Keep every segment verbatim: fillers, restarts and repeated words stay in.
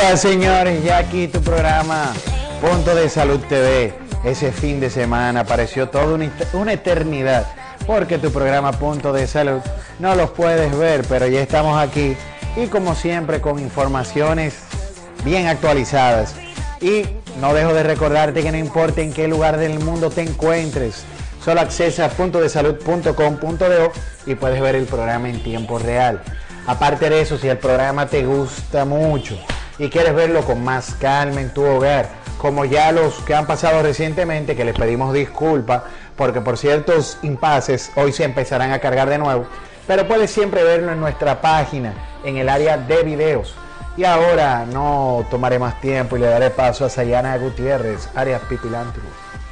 Hola señores, ya aquí tu programa Punto de Salud T V. Ese fin de semana pareció toda una, una eternidad, porque tu programa Punto de Salud no los puedes ver, pero ya estamos aquí y como siempre con informaciones bien actualizadas. Y no dejo de recordarte que no importa en qué lugar del mundo te encuentres, solo accesa a punto de salud punto com punto do y puedes ver el programa en tiempo real. Aparte de eso, si el programa te gusta mucho y quieres verlo con más calma en tu hogar, como ya los que han pasado recientemente, que les pedimos disculpas porque por ciertos impases hoy se empezarán a cargar de nuevo, pero puedes siempre verlo en nuestra página en el área de videos. Y ahora no tomaré más tiempo y le daré paso a Sayana Gutiérrez, área Pipilantro.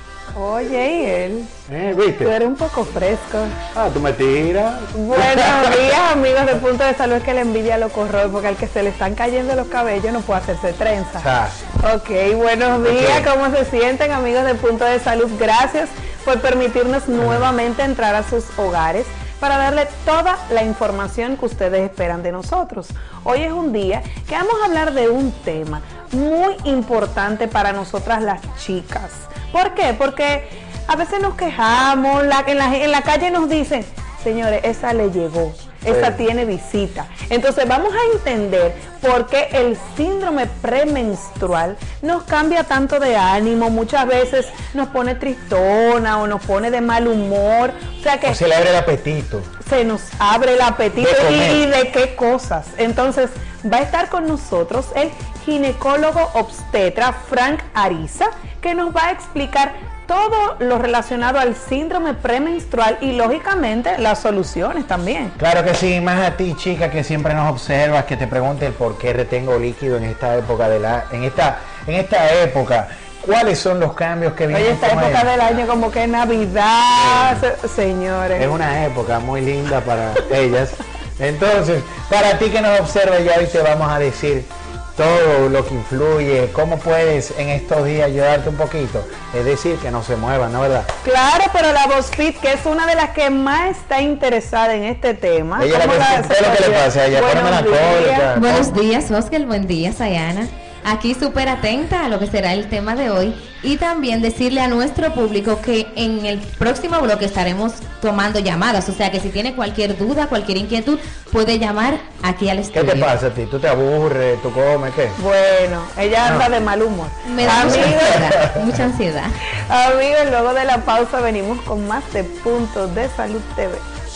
Oye, ¿y él? ¿Eh, ¿Viste? Tú eres un poco fresco. Ah, tú me tiras. Buenos días, amigos de Punto de Salud. Es que la envidia lo corroe, porque al que se le están cayendo los cabellos no puede hacerse trenza. Ah. Ok, buenos días. Okay. ¿Cómo se sienten, amigos de Punto de Salud? Gracias por permitirnos nuevamente entrar a sus hogares para darle toda la información que ustedes esperan de nosotros. Hoy es un día que vamos a hablar de un tema muy importante para nosotras las chicas. ¿Por qué? Porque a veces nos quejamos, la, en, la, en la calle nos dicen, señores, esa le llegó, esa sí tiene visita. Entonces vamos a entender por qué el síndrome premenstrual nos cambia tanto de ánimo, muchas veces nos pone tristona o nos pone de mal humor. O sea que o se le abre el apetito. Se nos abre el apetito de y, y de qué cosas. Entonces va a estar con nosotros el ginecólogo obstetra Frank Ariza, que nos va a explicar todo lo relacionado al síndrome premenstrual y lógicamente las soluciones también. Claro que sí, más a ti, chica, que siempre nos observas, que te preguntes por qué retengo líquido en esta época de la, en esta, en esta época. ¿Cuáles son los cambios que vienen? Oye, esta época del año como que es Navidad, sí. Señores. Es una época muy linda para ellas. Entonces, para ti que nos observas, ya hoy te vamos a decir todo lo que influye, cómo puedes en estos días ayudarte un poquito, es decir, que no se muevan, ¿no verdad? Claro, pero la VozFit, que es una de las que más está interesada en este tema. Ella ¿Cómo la, ¿qué es lo que le pasa a ella? Ponme la cólica. Buenos días, Oscar, buen día, Sayana. Aquí súper atenta a lo que será el tema de hoy y también decirle a nuestro público que en el próximo bloque estaremos tomando llamadas, o sea que si tiene cualquier duda, cualquier inquietud, puede llamar aquí al estudio. ¿Qué te pasa a ti? ¿Tú te aburres? ¿Tú comes? ¿Qué? Bueno, ella anda no. de mal humor. Me da mucha ansiedad, mucha ansiedad. Amigos, luego de la pausa venimos con más de Punto de Salud T V.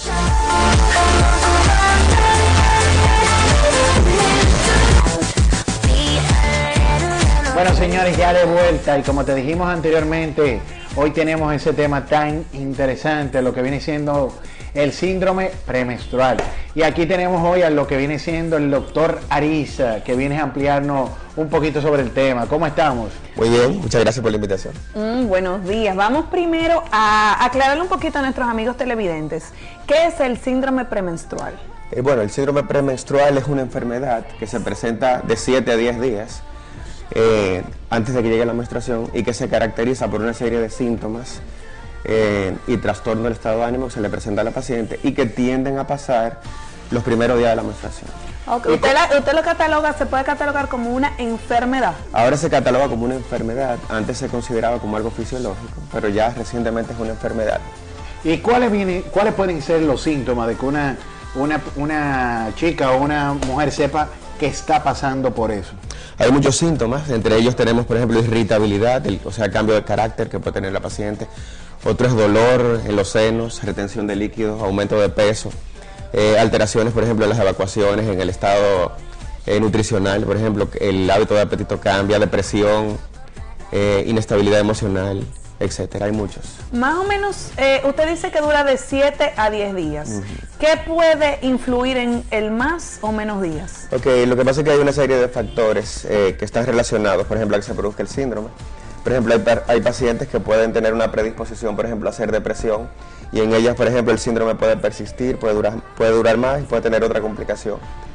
Bueno, señores, ya de vuelta y como te dijimos anteriormente, hoy tenemos ese tema tan interesante, lo que viene siendo el síndrome premenstrual. Y aquí tenemos hoy a lo que viene siendo el doctor Ariza, que viene a ampliarnos un poquito sobre el tema. ¿Cómo estamos? Muy bien, muchas gracias por la invitación. Mm, buenos días. Vamos primero a aclararle un poquito a nuestros amigos televidentes. ¿Qué es el síndrome premenstrual? Eh, bueno, el síndrome premenstrual es una enfermedad que se presenta de siete a diez días. Eh, antes de que llegue la menstruación y que se caracteriza por una serie de síntomas eh, y trastorno del estado de ánimo que se le presenta a la paciente y que tienden a pasar los primeros días de la menstruación. Okay. ¿Usted, la, ¿Usted lo cataloga, se puede catalogar como una enfermedad? Ahora se cataloga como una enfermedad, antes se consideraba como algo fisiológico, pero ya recientemente es una enfermedad. ¿Y cuáles, viene, cuáles pueden ser los síntomas de que una, una, una chica o una mujer sepa que está pasando por eso? Hay muchos síntomas, entre ellos tenemos, por ejemplo, irritabilidad, el, o sea, cambio de carácter que puede tener la paciente. Otro es dolor en los senos, retención de líquidos, aumento de peso, eh, alteraciones, por ejemplo, en las evacuaciones, en el estado eh, nutricional, por ejemplo, el hábito de apetito cambia, depresión, eh, inestabilidad emocional, etcétera. Hay muchos. Más o menos, eh, usted dice que dura de siete a diez días. Uh-huh. ¿Qué puede influir en el más o menos días? Ok, lo que pasa es que hay una serie de factores eh, que están relacionados, por ejemplo, a que se produzca el síndrome. Por ejemplo, hay, hay pacientes que pueden tener una predisposición, por ejemplo, a hacer depresión, y en ellas, por ejemplo, el síndrome puede persistir, puede durar, puede durar más y puede tener otra complicación.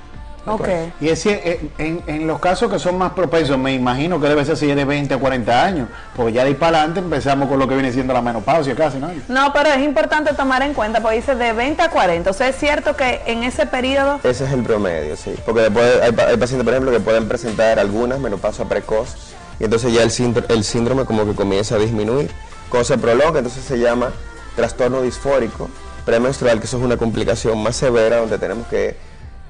Ok. Y es, en, en, en los casos que son más propensos, me imagino que debe ser si es de veinte a cuarenta años, porque ya de ahí para adelante empezamos con lo que viene siendo la menopausia casi, ¿no? No, pero es importante tomar en cuenta, porque dice de veinte a cuarenta, o sea, es cierto que en ese periodo... Ese es el promedio, sí, porque después hay, hay pacientes, por ejemplo, que pueden presentar algunas menopausia precoz, y entonces ya el síndrome, el síndrome como que comienza a disminuir. Cuando se prolonga, entonces se llama trastorno disfórico premenstrual, que eso es una complicación más severa donde tenemos que,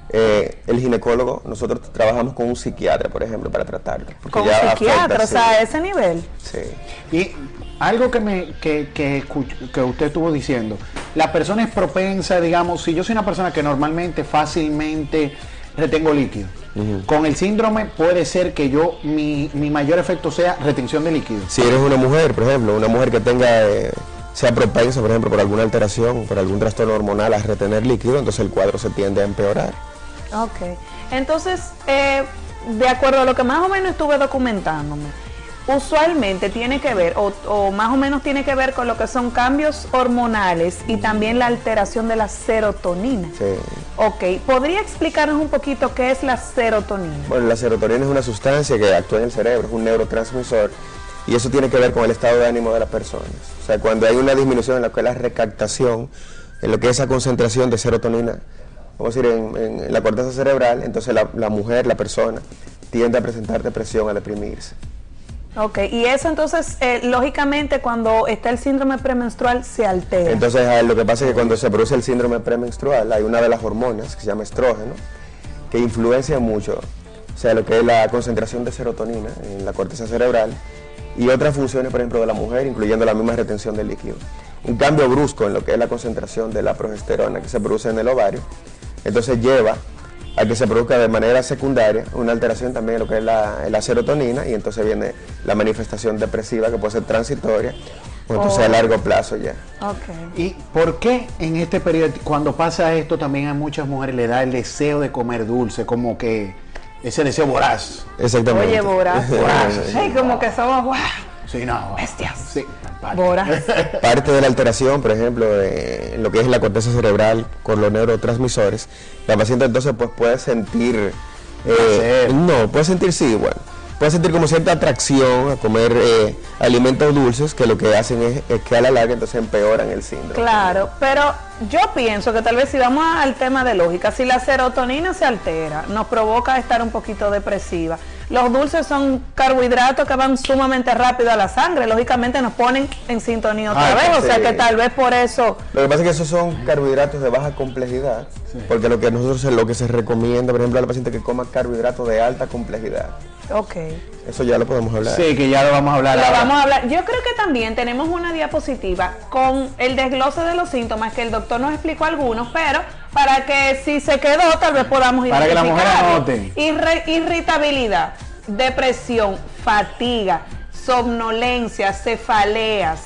eh, el ginecólogo, nosotros trabajamos con un psiquiatra, por ejemplo, para tratarlo. Con un psiquiatra, afecta, o sea, sí, a ese nivel. Sí. Y algo que, me, que, que, que usted estuvo diciendo, la persona es propensa, digamos, si yo soy una persona que normalmente fácilmente retengo líquido, uh-huh, con el síndrome puede ser que yo, mi, mi mayor efecto sea retención de líquido. Si eres una mujer, por ejemplo, una mujer que tenga, eh, sea propensa, por ejemplo, por alguna alteración, por algún trastorno hormonal a retener líquido, entonces el cuadro se tiende a empeorar. Ok, entonces, eh, de acuerdo a lo que más o menos estuve documentándome, usualmente tiene que ver, o, o más o menos tiene que ver con lo que son cambios hormonales y también la alteración de la serotonina. Sí. Ok, ¿podría explicarnos un poquito qué es la serotonina? Bueno, la serotonina es una sustancia que actúa en el cerebro, es un neurotransmisor, y eso tiene que ver con el estado de ánimo de las personas. O sea, cuando hay una disminución en lo que es la recaptación, en lo que es esa concentración de serotonina, vamos a decir, en, en la corteza cerebral, entonces la, la mujer, la persona, tiende a presentar depresión, a deprimirse. Ok, y eso entonces, eh, lógicamente, cuando está el síndrome premenstrual, se altera. Entonces, eh, lo que pasa es que cuando se produce el síndrome premenstrual, hay una de las hormonas, que se llama estrógeno, que influencia mucho, o sea, lo que es la concentración de serotonina en la corteza cerebral, y otras funciones, por ejemplo, de la mujer, incluyendo la misma retención de líquido. Un cambio brusco en lo que es la concentración de la progesterona que se produce en el ovario, entonces lleva a que se produzca de manera secundaria una alteración también de lo que es la, la serotonina, y entonces viene la manifestación depresiva que puede ser transitoria o entonces oh, a largo plazo ya. Okay. ¿Y por qué en este periodo, cuando pasa esto, también a muchas mujeres le da el deseo de comer dulce, como que ese deseo voraz? Exactamente. Oye, voraz. voraz. Sí, como que somos wow. Sí, no. Bestias. Sí. Voraz. Parte de la alteración, por ejemplo, de lo que es la corteza cerebral con los neurotransmisores, la paciente entonces pues puede sentir, eh, no, puede sentir sí, bueno, puede sentir como cierta atracción a comer eh, alimentos dulces, que lo que hacen es, es que a la larga entonces empeoran el síndrome. Claro, pero yo pienso que tal vez si vamos al tema de lógica, si la serotonina se altera, nos provoca estar un poquito depresiva. Los dulces son carbohidratos que van sumamente rápido a la sangre, lógicamente nos ponen en sintonía otra Ay, vez, o sí. sea que tal vez por eso... Lo que pasa es que esos son carbohidratos de baja complejidad, sí. porque lo que nosotros lo que se recomienda, por ejemplo, a la paciente que coma carbohidratos de alta complejidad. Ok. Eso ya lo podemos hablar. Sí, que ya lo vamos a hablar. Lo vamos a hablar. Yo creo que también tenemos una diapositiva con el desglose de los síntomas que el doctor nos explicó algunos, pero para que si se quedó tal vez podamos ir. Para que la mujer anote. Irre, irritabilidad, depresión, fatiga, somnolencia, cefaleas,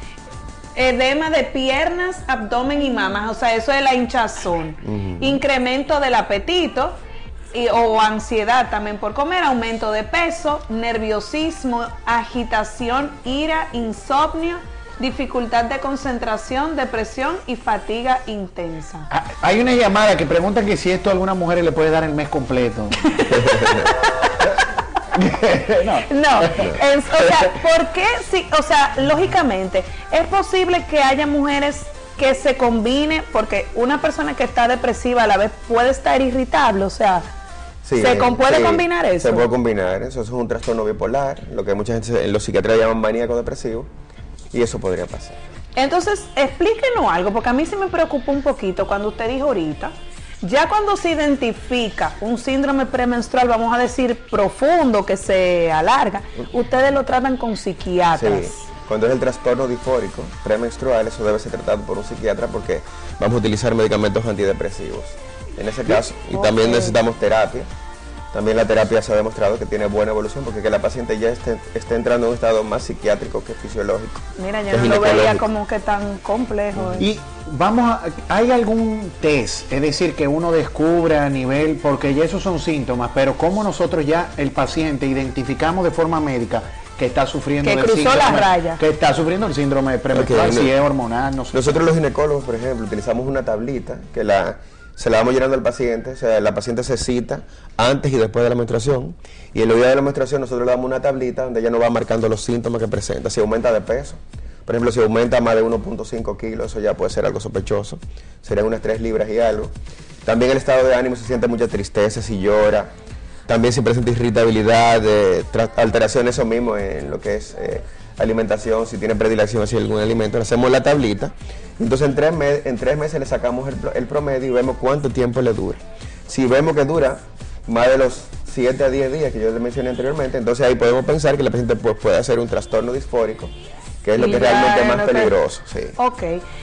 edema de piernas, abdomen y mamas, o sea, eso es la hinchazón, uh-huh. incremento del apetito, Y, o ansiedad también por comer, aumento de peso, nerviosismo, agitación, ira, insomnio, dificultad de concentración, depresión y fatiga intensa. Ah, hay una llamada que pregunta que si esto a algunas mujeres le puede dar el mes completo. no, no. Es, o sea, ¿por qué? Sí, o sea, lógicamente, es posible que haya mujeres que se combine, porque una persona que está depresiva a la vez puede estar irritable, o sea, sí, ¿se con, puede sí, combinar eso? Se puede combinar, eso, eso es un trastorno bipolar, lo que mucha gente en los psiquiatras llaman maníaco depresivo, y eso podría pasar. Entonces, explíquenos algo, porque a mí se me preocupó un poquito cuando usted dijo ahorita, ya cuando se identifica un síndrome premenstrual, vamos a decir profundo, que se alarga, ustedes lo tratan con psiquiatras. Sí. Cuando es el trastorno disfórico premenstrual, eso debe ser tratado por un psiquiatra porque vamos a utilizar medicamentos antidepresivos. En ese caso, y okay. también necesitamos terapia. También la terapia se ha demostrado que tiene buena evolución porque que la paciente ya esté, esté entrando en un estado más psiquiátrico que fisiológico. Mira, yo no lo veía como que tan complejo. Uh-huh. Y vamos a, ¿hay algún test? Es decir, que uno descubre a nivel, porque ya esos son síntomas, pero cómo nosotros ya, el paciente, identificamos de forma médica que está sufriendo que del cruzó síndrome, la raya. que está sufriendo el síndrome premenstrual, okay, si es hormonal, no sé. Nosotros los ginecólogos, por ejemplo, utilizamos una tablita que la se la vamos llenando al paciente, o sea, la paciente se cita antes y después de la menstruación, y en el día de la menstruación nosotros le damos una tablita donde ella nos va marcando los síntomas que presenta, si aumenta de peso. Por ejemplo, si aumenta más de uno punto cinco kilos, eso ya puede ser algo sospechoso, serían unas tres libras y algo. También el estado de ánimo, se siente mucha tristeza, si llora, también si presenta irritabilidad, eh, alteraciones, eso mismo en lo que es eh, alimentación, si tiene predilección hacia algún alimento, le hacemos la tablita, entonces en tres, en tres meses le sacamos el, el promedio y vemos cuánto tiempo le dura. Si vemos que dura más de los siete a diez días que yo les mencioné anteriormente, entonces ahí podemos pensar que la paciente pues, puede hacer un trastorno disfórico, que es lo que realmente es más peligroso. Sí. Ok.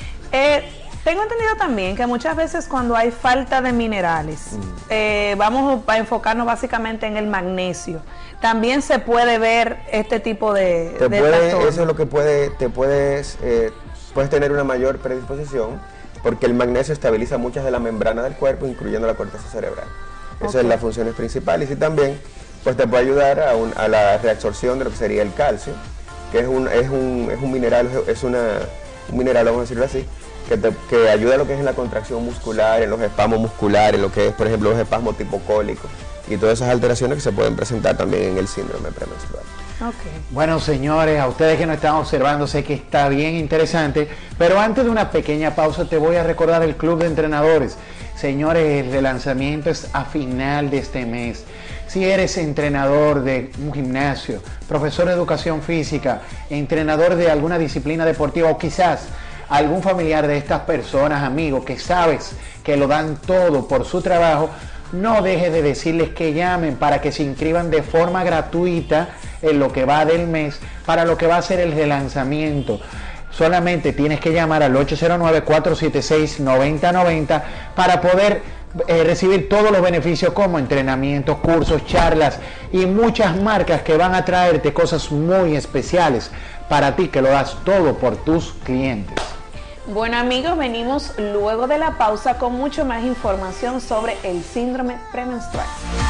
Eh, tengo entendido también que muchas veces cuando hay falta de minerales, mm. eh, vamos a enfocarnos básicamente en el magnesio. También se puede ver este tipo de, te de puede, trastorno. Eso es lo que puede, te puedes, eh, puedes tener una mayor predisposición, porque el magnesio estabiliza muchas de las membranas del cuerpo, incluyendo la corteza cerebral. Esa okay. es la función principal, y sí también pues te puede ayudar a, un, a la reabsorción de lo que sería el calcio, que es un, es un, es un mineral, es una, un mineral, vamos a decirlo así, que, te, que ayuda a lo que es en la contracción muscular, en los espasmos musculares, lo que es, por ejemplo, los espasmos tipo cólico, y todas esas alteraciones que se pueden presentar también en el síndrome premenstrual. Okay. Bueno, señores, a ustedes que nos están observando, sé que está bien interesante, pero antes de una pequeña pausa te voy a recordar el Club de Entrenadores. Señores, el relanzamiento es a final de este mes. Si eres entrenador de un gimnasio, profesor de educación física, entrenador de alguna disciplina deportiva o quizás algún familiar de estas personas, amigos, que sabes que lo dan todo por su trabajo, no dejes de decirles que llamen para que se inscriban de forma gratuita en lo que va del mes para lo que va a ser el relanzamiento. Solamente tienes que llamar al ocho cero nueve, cuatro siete seis, nueve cero nueve cero para poder eh, recibir todos los beneficios como entrenamientos, cursos, charlas y muchas marcas que van a traerte cosas muy especiales para ti, que lo das todo por tus clientes. Bueno, amigos, venimos luego de la pausa con mucho más información sobre el síndrome premenstrual.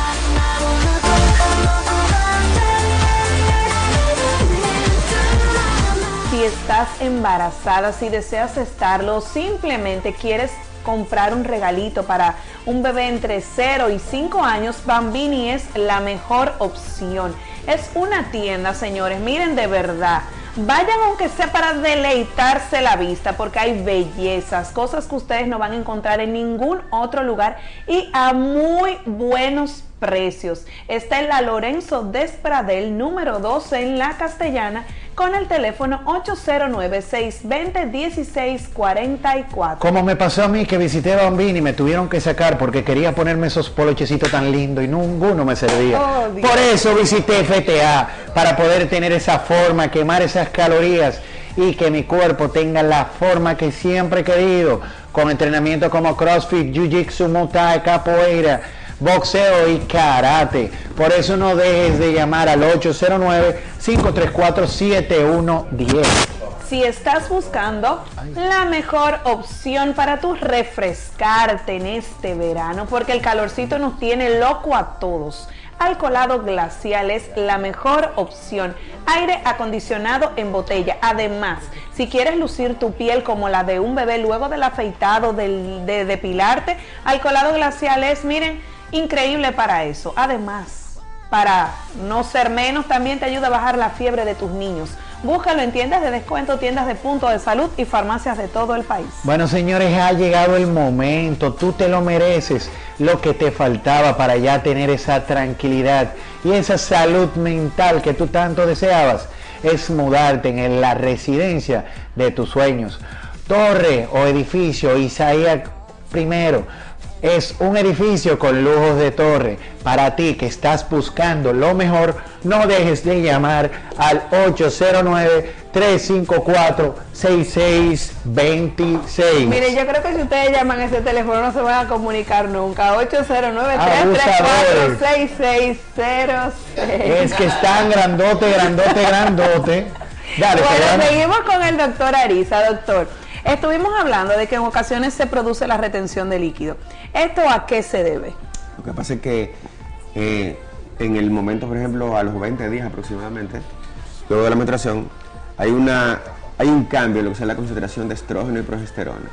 Si estás embarazada, si deseas estarlo, simplemente quieres comprar un regalito para un bebé entre cero y cinco años, Bambini es la mejor opción. Es una tienda, señores, miren, de verdad. Vayan aunque sea para deleitarse la vista, porque hay bellezas, cosas que ustedes no van a encontrar en ningún otro lugar y a muy buenos precios. Está en la Lorenzo Despradel, número doce en La Castellana, con el teléfono ocho cero nueve, seis dos cero, uno seis cuatro cuatro. Como me pasó a mí, que visité Bambini y me tuvieron que sacar porque quería ponerme esos polochecitos tan lindos y ninguno me servía. Oh, por eso visité F T A, para poder tener esa forma, quemar esas calorías y que mi cuerpo tenga la forma que siempre he querido, con entrenamiento como CrossFit, Jiu-Jitsu, Muay Thai, capoeira, boxeo y karate. Por eso no dejes de llamar al ocho cero nueve, cinco tres cuatro, siete uno uno cero. Si estás buscando la mejor opción para tu refrescarte en este verano, porque el calorcito nos tiene loco a todos, Alcolado Glacial es la mejor opción. Aire acondicionado en botella. Además, si quieres lucir tu piel como la de un bebé luego del afeitado, del, de depilarte, Alcolado Glacial es, miren, increíble para eso. Además, para no ser menos, también te ayuda a bajar la fiebre de tus niños. Búscalo en tiendas de descuento, tiendas de Punto de Salud y farmacias de todo el país. Bueno, señores, ha llegado el momento. Tú te lo mereces, lo que te faltaba para ya tener esa tranquilidad y esa salud mental que tú tanto deseabas. Es mudarte en la residencia de tus sueños. Torre o edificio Isaías primero. Es un edificio con lujos de torre. Para ti que estás buscando lo mejor, no dejes de llamar al ocho cero nueve, tres cinco cuatro, seis seis dos seis. Mire, yo creo que si ustedes llaman a ese teléfono no se van a comunicar nunca. ocho cero nueve, tres tres cuatro, seis seis cero seis. Es que están grandote, grandote, grandote. Dale, bueno, seguimos con el doctor Ariza. Doctor, estuvimos hablando de que en ocasiones se produce la retención de líquido. ¿Esto a qué se debe? Lo que pasa es que eh, en el momento, por ejemplo, a los veinte días aproximadamente, luego de la menstruación, hay, una, hay un cambio en lo que es la concentración de estrógeno y progesterona.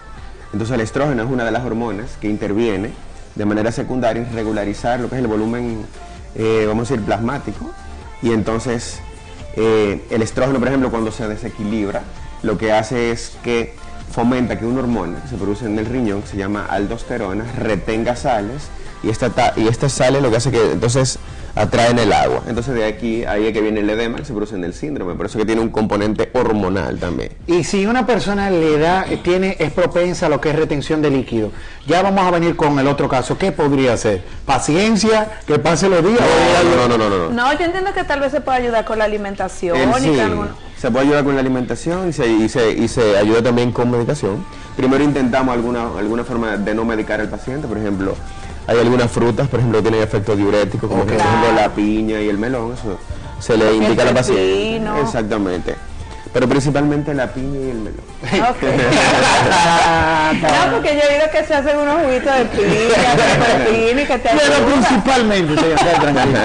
Entonces el estrógeno es una de las hormonas que interviene de manera secundaria en regularizar lo que es el volumen, eh, vamos a decir, plasmático. Y entonces eh, el estrógeno, por ejemplo, cuando se desequilibra, lo que hace es que fomenta que una hormona que se produce en el riñón, que se llama aldosterona, retenga sales, y esta, y estas sales lo que hace que entonces atraen el agua. Entonces de aquí, ahí es que viene el edema que se produce en el síndrome, por eso que tiene un componente hormonal también. Y si una persona le da, tiene, es propensa a lo que es retención de líquido, ya vamos a venir con el otro caso, ¿qué podría hacer? ¿Paciencia? ¿Que pase los días? No, no, no, no, no. No, yo entiendo que tal vez se puede ayudar con la alimentación. El, y sí, que algún... se puede ayudar con la alimentación y se, y, se, y se ayuda también con medicación. Primero intentamos alguna, alguna forma de no medicar al paciente, por ejemplo, hay algunas frutas, por ejemplo, que tienen efecto diurético, como Okay. por ejemplo la piña y el melón, eso se le indica al paciente. pepino. Exactamente. Pero principalmente la piña y el melón. Ok. No, porque yo he oído que se hacen unos juguitos de piña, de pepino y que te Pero ayudan. principalmente, señor, tranquilo.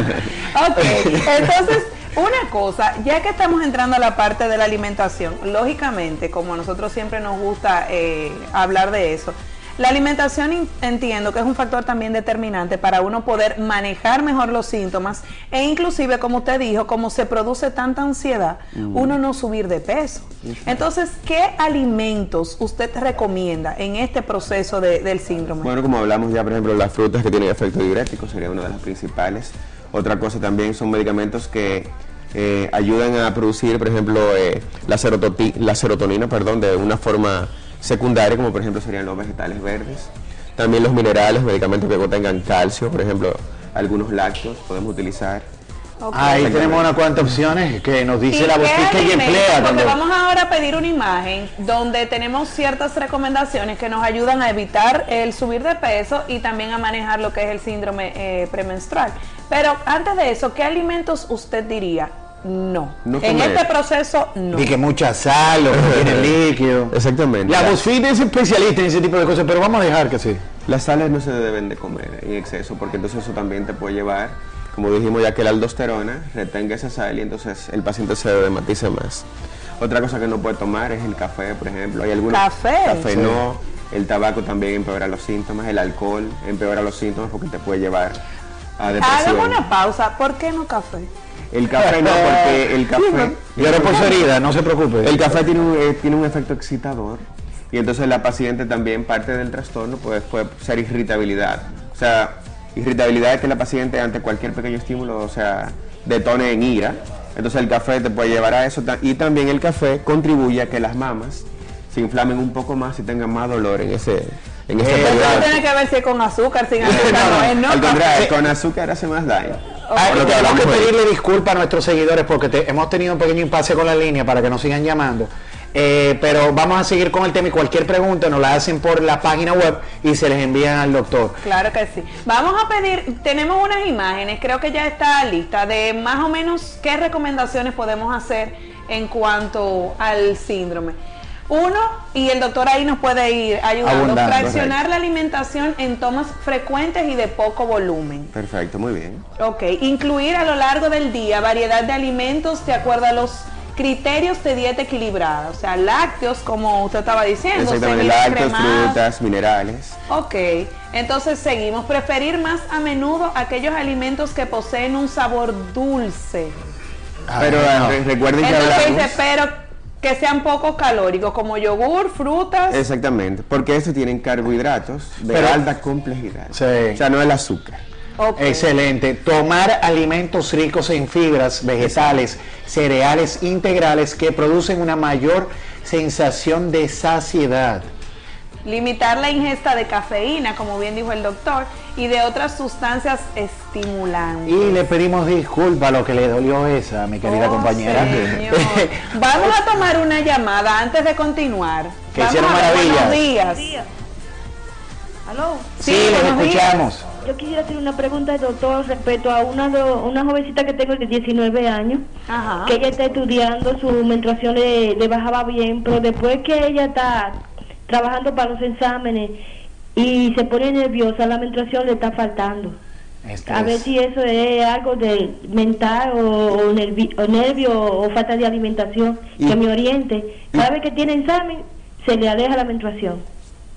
Ok, entonces, una cosa, ya que estamos entrando a la parte de la alimentación, lógicamente, como a nosotros siempre nos gusta eh, hablar de eso, la alimentación in- entiendo que es un factor también determinante para uno poder manejar mejor los síntomas e inclusive, como usted dijo, como se produce tanta ansiedad, mm. uno no subir de peso. Entonces, ¿qué alimentos usted recomienda en este proceso de, del síndrome? Bueno, como hablamos ya, por ejemplo, las frutas que tienen efecto diurético sería una de las principales. Otra cosa también son medicamentos que eh, ayudan a producir, por ejemplo, eh, la, serototi- la serotonina, perdón, de una forma secundaria, como por ejemplo serían los vegetales verdes. También los minerales, medicamentos que contengan calcio, por ejemplo, algunos lácteos podemos utilizar. Okay. Ahí tenemos unas cuantas opciones que nos dice ¿Y la qué botica y alimentos? emplea. Porque Cuando... vamos ahora a pedir una imagen donde tenemos ciertas recomendaciones que nos ayudan a evitar el subir de peso y también a manejar lo que es el síndrome eh, premenstrual. Pero antes de eso, ¿qué alimentos usted diría? No. No en comer. este proceso, no. Y que mucha sal, lo que tiene líquido. Exactamente. La BuzzFeed es especialista en ese tipo de cosas, pero vamos a dejar que sí. Las sales no se deben de comer en exceso, porque entonces eso también te puede llevar, como dijimos ya, que la aldosterona retenga esa sal y entonces el paciente se dematice más. Otra cosa que no puede tomar es el café, por ejemplo. Hay algunos, ¿Café? Café Sí. no. El tabaco también empeora los síntomas. El alcohol empeora los síntomas porque te puede llevar a depresión. Hagamos una pausa. ¿Por qué no café? El café no, porque el café... Lloró por su herida, no se preocupe. El café tiene un, eh, tiene un efecto excitador y entonces la paciente también, parte del trastorno pues, puede ser irritabilidad. O sea, irritabilidad es que la paciente ante cualquier pequeño estímulo, o sea, detone en ira. Entonces el café te puede llevar a eso y también el café contribuye a que las mamas se inflamen un poco más y tengan más dolor en ese en ese Eh, Eso periodo. no tiene que ver si es con azúcar, sin azúcar, no, es no Al contrario, café. con azúcar hace más daño. Ah, Por lo que tenemos que hablamos hoy. pedirle disculpas a nuestros seguidores porque te- hemos tenido un pequeño impasse con la línea para que nos sigan llamando. Eh, pero vamos a seguir con el tema y cualquier pregunta nos la hacen por la página web y se les envían al doctor. Claro que sí. Vamos a pedir, tenemos unas imágenes, creo que ya está lista, de más o menos qué recomendaciones podemos hacer en cuanto al síndrome. Uno, y el doctor ahí nos puede ir ayudando, Abundando, fraccionar la alimentación en tomas frecuentes y de poco volumen. Perfecto, muy bien. Ok, incluir a lo largo del día variedad de alimentos de acuerdo a los criterios de dieta equilibrada, o sea, lácteos, como usted estaba diciendo, Exactamente, lácteos, frutas, minerales. Ok, entonces seguimos. Preferir más a menudo aquellos alimentos que poseen un sabor dulce. Pero Ah, no. eh, recuerden que Entonces hablamos... dice, pero que sean poco calóricos, como yogur, frutas. Exactamente, porque estos tienen carbohidratos de Pero- alta complejidad. Sí. O sea, no el azúcar. Ok. Excelente. Tomar alimentos ricos en fibras, vegetales, cereales integrales que producen una mayor sensación de saciedad. Limitar la ingesta de cafeína, como bien dijo el doctor, y de otras sustancias estimulantes. Y le pedimos disculpas a lo que le dolió esa, mi querida Oh, compañera. señor. Vamos a tomar una llamada antes de continuar. Que Vamos hicieron a ver, maravillas. buenos días. días. ¿Aló? Sí, Sí, les buenos días. escuchamos. Yo quisiera hacer una pregunta, doctor, respecto a una do- una jovencita que tengo de diecinueve años, Ajá. que ella está estudiando, su menstruación le, le bajaba bien, pero después que ella está trabajando para los exámenes y se pone nerviosa, la menstruación le está faltando. Esto A ver es- si eso es algo de mental o, o, nervi- o nervio o falta de alimentación, Y- que me oriente. Cada vez que tiene examen, se le aleja la menstruación.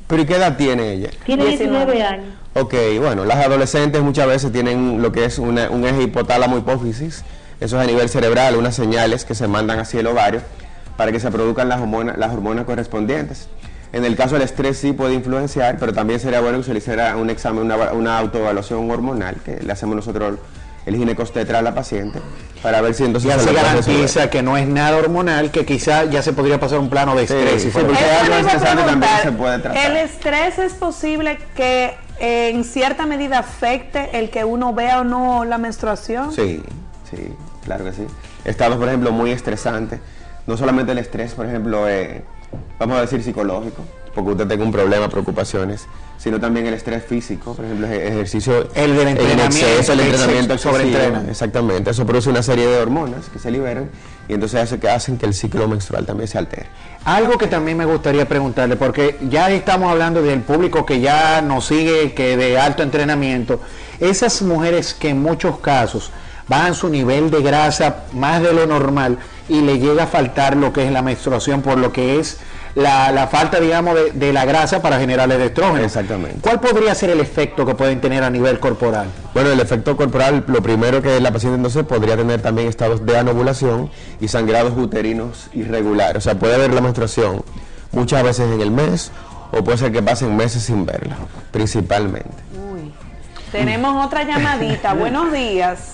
¿Pero y qué edad tiene ella? Tiene diecinueve años. Ok, bueno, las adolescentes muchas veces tienen lo que es una, un eje hipotálamo-hipófisis, eso es a nivel cerebral, unas señales que se mandan hacia el ovario para que se produzcan las hormonas, las hormonas correspondientes. En el caso del estrés sí puede influenciar, pero también sería bueno que se le hiciera un examen, una, una autoevaluación hormonal, que le hacemos nosotros el ginecostetra a la paciente, para ver si entonces... Ya se, se garantiza que no es nada hormonal, que quizá ya se podría pasar a un plano de estrés. Sí, y sí, porque algo estresante también se puede tratar. ¿El estrés es posible que eh, en cierta medida afecte el que uno vea o no la menstruación? Sí, sí, claro que sí. Estados, por ejemplo, muy estresantes. No solamente el estrés, por ejemplo, eh, vamos a decir psicológico, porque usted tenga un problema, preocupaciones, sino también el estrés físico, por ejemplo, el ejercicio, el del entrenamiento, en exceso, el entrenamiento sobreentrena. Exactamente, eso produce una serie de hormonas que se liberan y entonces hace que hacen que el ciclo menstrual también se altere. Algo que también me gustaría preguntarle, porque ya estamos hablando del público que ya nos sigue, que de alto entrenamiento, esas mujeres que en muchos casos bajan su nivel de grasa más de lo normal y le llega a faltar lo que es la menstruación por lo que es la, la falta, digamos, de, de la grasa para generar el estrógeno. Exactamente. ¿Cuál podría ser el efecto que pueden tener a nivel corporal? Bueno, el efecto corporal, lo primero que la paciente entonces podría tener también estados de anovulación y sangrados uterinos irregulares. O sea, puede haber la menstruación muchas veces en el mes o puede ser que pasen meses sin verla, principalmente. Uy. Tenemos otra llamadita. Buenos días.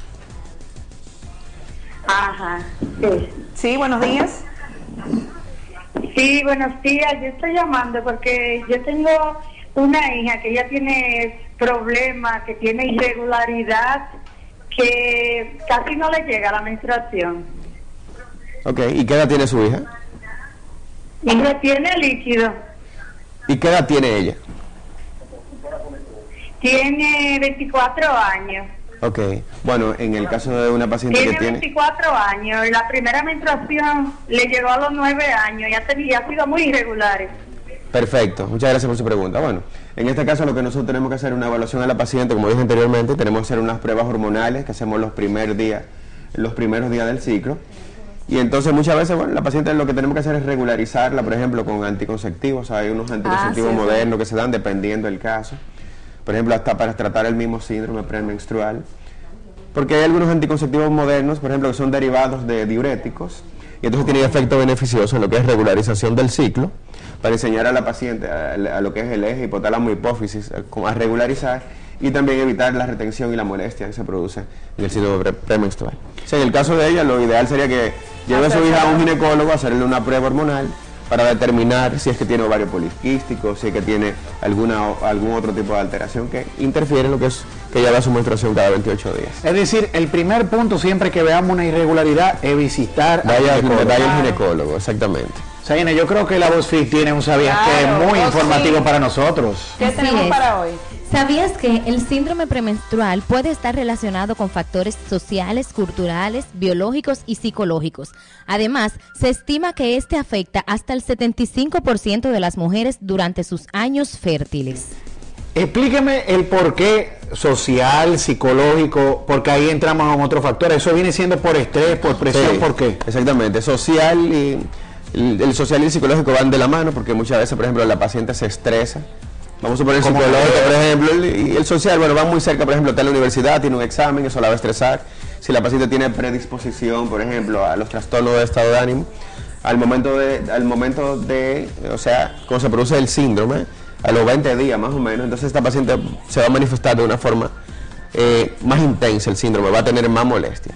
Ajá, sí. Sí, buenos días. Sí, buenos días. Yo estoy llamando porque yo tengo una hija que ya tiene problemas, que tiene irregularidad, que casi no le llega la menstruación. Ok, ¿y qué edad tiene su hija? Y no tiene líquido. ¿Y qué edad tiene ella? Tiene veinticuatro años. Ok, bueno, en el caso de una paciente Tiene que tiene... veinticuatro años y la primera menstruación le llegó a los nueve años y ha, tenido, ha sido muy irregular. Perfecto, muchas gracias por su pregunta. Bueno, en este caso lo que nosotros tenemos que hacer es una evaluación a la paciente, como dije anteriormente, tenemos que hacer unas pruebas hormonales que hacemos los primeros días, los primeros días del ciclo. Y entonces muchas veces, bueno, la paciente lo que tenemos que hacer es regularizarla, por ejemplo, con anticonceptivos. Hay unos anticonceptivos ah, sí, modernos sí. que se dan dependiendo del caso. Por ejemplo, hasta para tratar el mismo síndrome premenstrual. Porque hay algunos anticonceptivos modernos, por ejemplo, que son derivados de diuréticos, y entonces tienen efecto beneficioso en lo que es regularización del ciclo, para enseñar a la paciente a, a lo que es el eje hipotálamo-hipófisis, a, a regularizar, y también evitar la retención y la molestia que se produce en el síndrome pre premenstrual. O sea, en el caso de ella, lo ideal sería que lleve a su hija a un ginecólogo a hacerle una prueba hormonal, para determinar si es que tiene ovario poliquístico, si es que tiene alguna algún otro tipo de alteración que interfiere en lo que es que lleva su menstruación cada veintiocho días. Es decir, el primer punto siempre que veamos una irregularidad es visitar vaya al ginecólogo. Vaya al ginecólogo, exactamente. Saina, yo creo que la BuzzFeed tiene un sabías Claro, que es muy BuzzFeed. informativo para nosotros. ¿Qué Así tenemos es. para hoy? ¿Sabías que el síndrome premenstrual puede estar relacionado con factores sociales, culturales, biológicos y psicológicos? Además, se estima que este afecta hasta el setenta y cinco por ciento de las mujeres durante sus años fértiles. Explíqueme el porqué social, psicológico, porque ahí entramos en otros factores. Eso viene siendo por estrés, por presión, Sí, ¿por qué? Exactamente, social y el, el social y el psicológico van de la mano porque muchas veces, por ejemplo, la paciente se estresa. Vamos a suponer el ¿Cómo psicológico, que? por ejemplo, y el social, bueno, va muy cerca, por ejemplo, está en la universidad, tiene un examen, eso la va a estresar. Si la paciente tiene predisposición, por ejemplo, a los trastornos de estado de ánimo, al momento de, al momento de, o sea, cuando se produce el síndrome, a los veinte días más o menos, entonces esta paciente se va a manifestar de una forma eh, más intensa el síndrome, va a tener más molestia.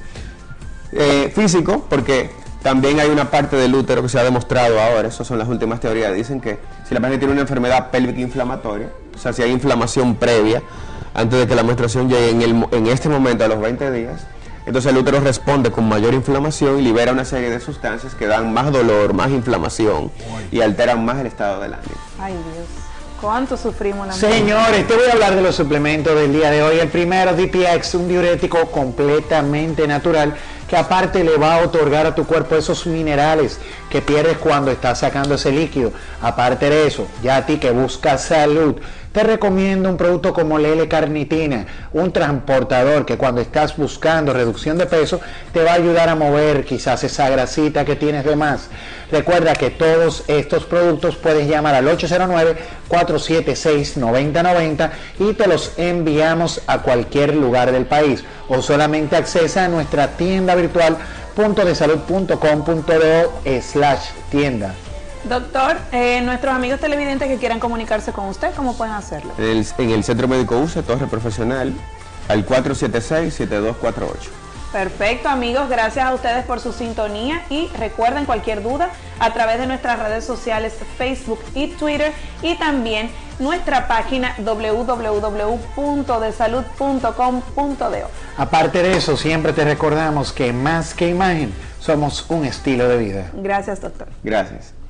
Eh, físico, porque también hay una parte del útero que se ha demostrado ahora, esas son las últimas teorías, dicen que si la paciente tiene una enfermedad pélvica inflamatoria, o sea, si hay inflamación previa, antes de que la menstruación llegue en, el, en este momento a los veinte días, entonces el útero responde con mayor inflamación y libera una serie de sustancias que dan más dolor, más inflamación y alteran más el estado del ánimo. Ay, Dios. ¿Cuánto sufrimos la Señores, te voy a hablar de los suplementos del día de hoy. El primero, D P X, un diurético completamente natural que aparte le va a otorgar a tu cuerpo esos minerales que pierdes cuando estás sacando ese líquido. Aparte de eso, ya a ti que buscas salud, Te recomiendo un producto como L-carnitina, un transportador que cuando estás buscando reducción de peso te va a ayudar a mover quizás esa grasita que tienes de más. Recuerda que todos estos productos puedes llamar al ocho cero nueve, cuatro siete seis, nueve cero nueve cero y te los enviamos a cualquier lugar del país, o solamente accesa a nuestra tienda virtual punto de salud punto com punto do slash tienda. Doctor, eh, nuestros amigos televidentes que quieran comunicarse con usted, ¿cómo pueden hacerlo? En el, en el Centro Médico U C E, Torre Profesional, al cuatro siete seis, siete dos cuatro ocho. Perfecto, amigos, gracias a ustedes por su sintonía y recuerden cualquier duda a través de nuestras redes sociales Facebook y Twitter y también nuestra página doble u doble u doble u punto de salud punto com punto do. Aparte de eso, siempre te recordamos que más que imagen, somos un estilo de vida. Gracias, doctor. Gracias.